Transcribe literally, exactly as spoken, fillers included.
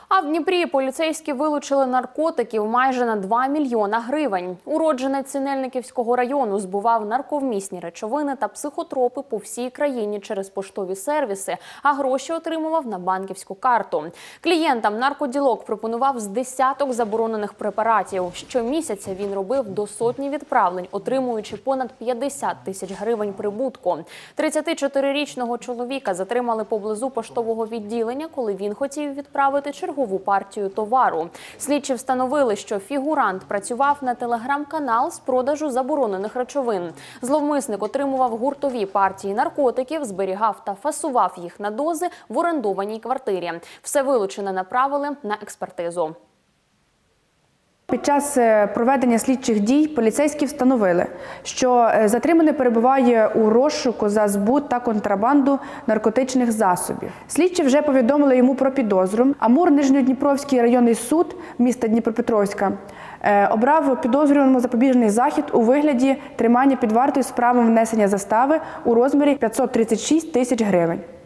А в Дніпрі поліцейські вилучили наркотиків майже на два мільйона гривень. Уродженець Синельниківського району збував нарковмісні речовини та психотропи по всій країні через поштові сервіси, а гроші отримував на банківську карту. Клієнтам наркоділок пропонував з десяток заборонених препаратів. Щомісяця він робив до сотні відправлень, отримуючи понад п'ятдесят тисяч гривень прибутку. тридцятичотирирічного чоловіка затримали поблизу поштового відділення, коли він хотів відправити чергову партію товару. Слідчі встановили, що фігурант працював на телеграм-канал з продажу заборонених речовин. Зловмисник отримував гуртові партії наркотиків, зберігав та фасував їх на дози в орендованій квартирі. Все вилучене направили на експертизу. Під час проведення слідчих дій поліцейські встановили, що затриманий перебуває у розшуку за збут та контрабанду наркотичних засобів. Слідчі вже повідомили йому про підозру. Амур-Нижньодніпровський районний суд міста Дніпропетровська обрав підозрюваному запобіжний захід у вигляді тримання під вартою з правом внесення застави у розмірі п'ятсот тридцять шість тисяч гривень.